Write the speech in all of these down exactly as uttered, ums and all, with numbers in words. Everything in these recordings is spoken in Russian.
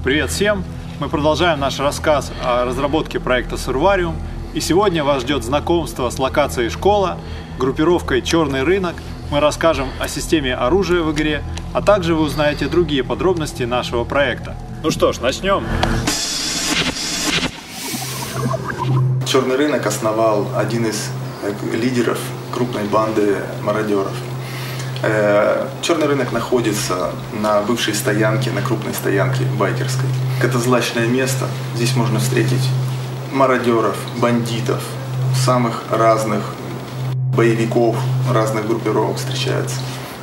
Привет всем! Мы продолжаем наш рассказ о разработке проекта Survarium. И сегодня вас ждет знакомство с локацией школа, группировкой «Черный рынок». Мы расскажем о системе оружия в игре, а также вы узнаете другие подробности нашего проекта. Ну что ж, начнем! «Черный рынок» основал один из лидеров крупной банды мародеров. «Черный рынок» находится на бывшей стоянке, на крупной стоянке байкерской. Это злачное место. Здесь можно встретить мародеров, бандитов, самых разных боевиков, разных группировок встречаются.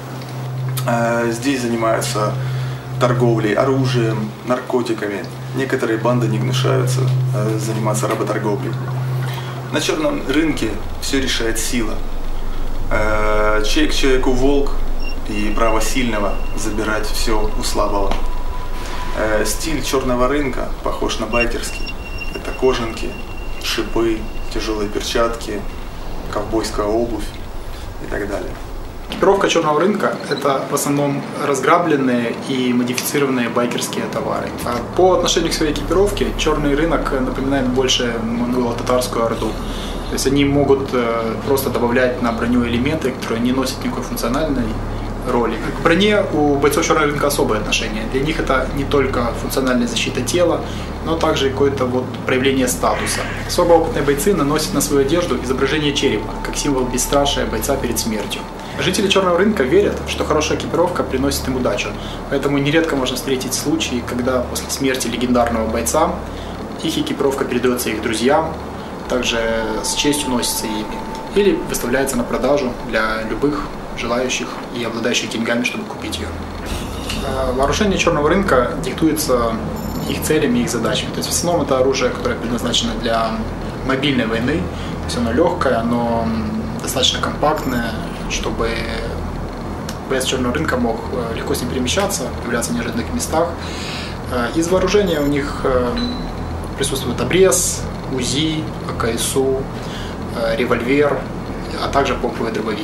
Здесь занимаются торговлей оружием, наркотиками. Некоторые банды не гнушаются заниматься работорговлей. На черном рынке все решает сила. Человек человеку волк, и право сильного забирать все у слабого. Стиль черного рынка похож на байкерский. Это кожанки, шипы, тяжелые перчатки, ковбойская обувь и так далее. Экипировка черного рынка – это в основном разграбленные и модифицированные байкерские товары. По отношению к своей экипировке черный рынок напоминает больше монголо-татарскую орду. То есть они могут просто добавлять на броню элементы, которые не носят никакой функциональной роли. К броне у бойцов черного рынка особое отношение. Для них это не только функциональная защита тела, но также какое-то вот проявление статуса. Особо опытные бойцы наносят на свою одежду изображение черепа, как символ бесстрашия бойца перед смертью. Жители черного рынка верят, что хорошая экипировка приносит им удачу, поэтому нередко можно встретить случаи, когда после смерти легендарного бойца их экипировка передается их друзьям, также с честью носится ими, или выставляется на продажу для любых желающих и обладающих деньгами, чтобы купить ее. Вооружение черного рынка диктуется их целями и их задачами. То есть в основном это оружие, которое предназначено для мобильной войны. То есть оно легкое, оно достаточно компактное, чтобы боец черного рынка мог легко с ним перемещаться, появляться в неожиданных местах. Из вооружения у них присутствует обрез, УЗИ, АКСУ, револьвер, а также помповый дробовик.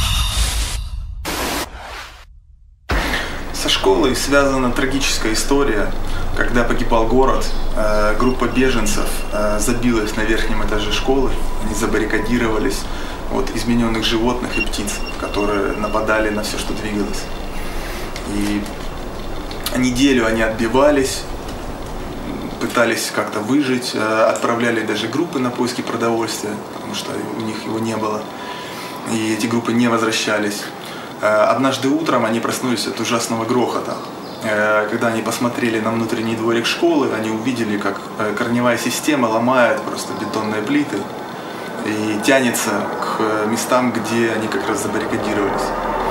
Со школой связана трагическая история, когда погибал город, группа беженцев забилась на верхнем этаже школы, они забаррикадировались от измененных животных и птиц, которые нападали на все, что двигалось. И неделю они отбивались, пытались как-то выжить, отправляли даже группы на поиски продовольствия, потому что у них его не было, и эти группы не возвращались. Однажды утром они проснулись от ужасного грохота. Когда они посмотрели на внутренний дворик школы, они увидели, как корневая система ломает просто бетонные плиты и тянется к местам, где они как раз забаррикадировались.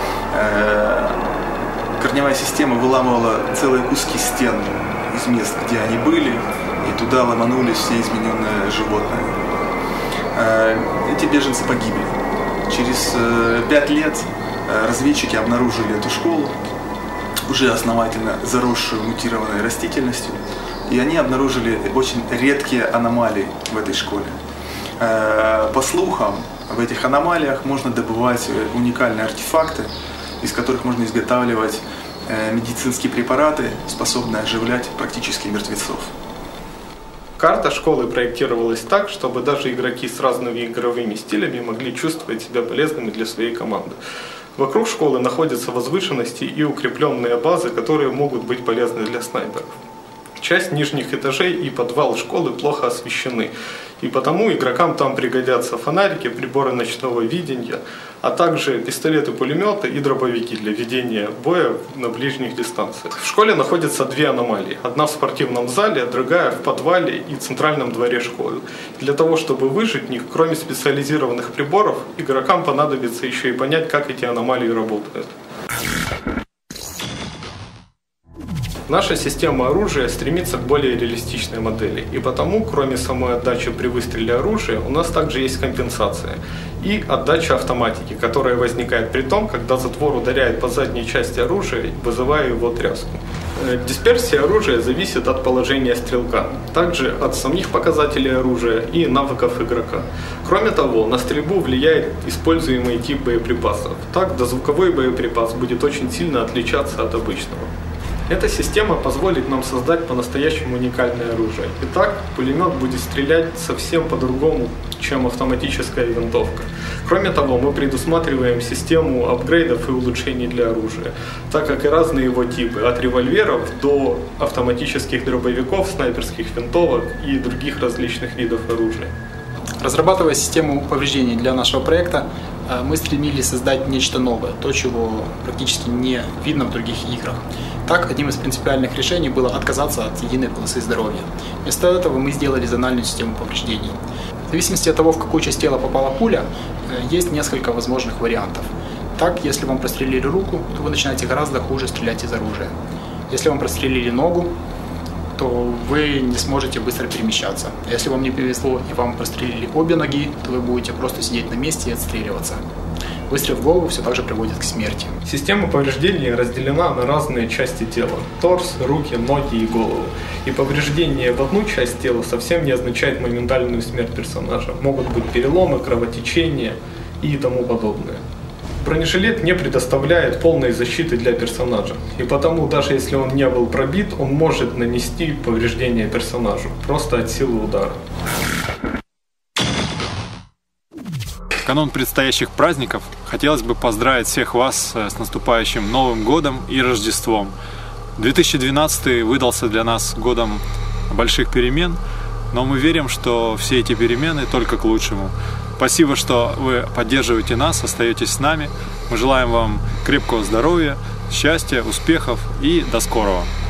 Корневая система выламывала целые куски стен из мест, где они были, и туда ломанулись все измененные животные. Эти беженцы погибли. Через пять лет разведчики обнаружили эту школу, уже основательно заросшую мутированной растительностью, и они обнаружили очень редкие аномалии в этой школе. По слухам, в этих аномалиях можно добывать уникальные артефакты, из которых можно изготавливать медицинские препараты, способные оживлять практически мертвецов. Карта школы проектировалась так, чтобы даже игроки с разными игровыми стилями могли чувствовать себя полезными для своей команды. Вокруг школы находятся возвышенности и укрепленные базы, которые могут быть полезны для снайперов. Часть нижних этажей и подвал школы плохо освещены, и потому игрокам там пригодятся фонарики, приборы ночного видения, а также пистолеты-пулеметы и дробовики для ведения боя на ближних дистанциях. В школе находятся две аномалии. Одна в спортивном зале, другая в подвале и центральном дворе школы. Для того, чтобы выжить в них, кроме специализированных приборов, игрокам понадобится еще и понять, как эти аномалии работают. Наша система оружия стремится к более реалистичной модели, и потому, кроме самой отдачи при выстреле оружия, у нас также есть компенсация и отдача автоматики, которая возникает при том, когда затвор ударяет по задней части оружия, вызывая его тряску. Дисперсия оружия зависит от положения стрелка, также от самих показателей оружия и навыков игрока. Кроме того, на стрельбу влияет используемый тип боеприпасов. Так, дозвуковой боеприпас будет очень сильно отличаться от обычного. Эта система позволит нам создать по-настоящему уникальное оружие. Итак, пулемет будет стрелять совсем по-другому, чем автоматическая винтовка. Кроме того, мы предусматриваем систему апгрейдов и улучшений для оружия, так как и разные его типы, от револьверов до автоматических дробовиков, снайперских винтовок и других различных видов оружия. Разрабатывая систему повреждений для нашего проекта, мы стремились создать нечто новое, то, чего практически не видно в других играх. Так, одним из принципиальных решений было отказаться от единой полосы здоровья. Вместо этого мы сделали зональную систему повреждений. В зависимости от того, в какую часть тела попала пуля, есть несколько возможных вариантов. Так, если вам прострелили руку, то вы начинаете гораздо хуже стрелять из оружия. Если вам прострелили ногу, то вы не сможете быстро перемещаться. Если вам не повезло и вам прострелили обе ноги, то вы будете просто сидеть на месте и отстреливаться. Выстрел в голову все так же приводит к смерти. Система повреждений разделена на разные части тела – торс, руки, ноги и голову. И повреждение в одну часть тела совсем не означает моментальную смерть персонажа. Могут быть переломы, кровотечения и тому подобное. Бронежилет не предоставляет полной защиты для персонажа, и потому даже если он не был пробит, он может нанести повреждение персонажу, просто от силы удара. В канун предстоящих праздников хотелось бы поздравить всех вас с наступающим Новым годом и Рождеством. две тысячи двенадцатый выдался для нас годом больших перемен, но мы верим, что все эти перемены только к лучшему. Спасибо, что вы поддерживаете нас, остаетесь с нами. Мы желаем вам крепкого здоровья, счастья, успехов и до скорого.